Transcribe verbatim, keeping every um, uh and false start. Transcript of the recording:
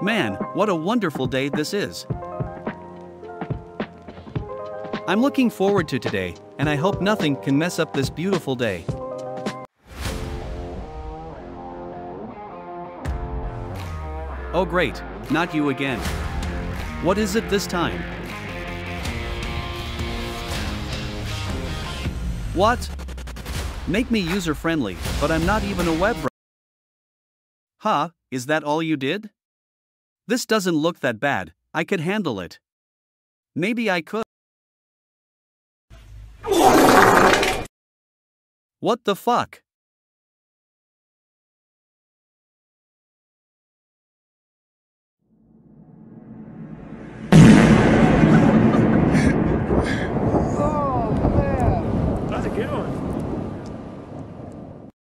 Man, what a wonderful day this is. I'm looking forward to today, and I hope nothing can mess up this beautiful day. Oh great, not you again. What is it this time? What? Make me user-friendly, but I'm not even a web browser. Huh, is that all you did? This doesn't look that bad, I could handle it. Maybe I could. What the fuck?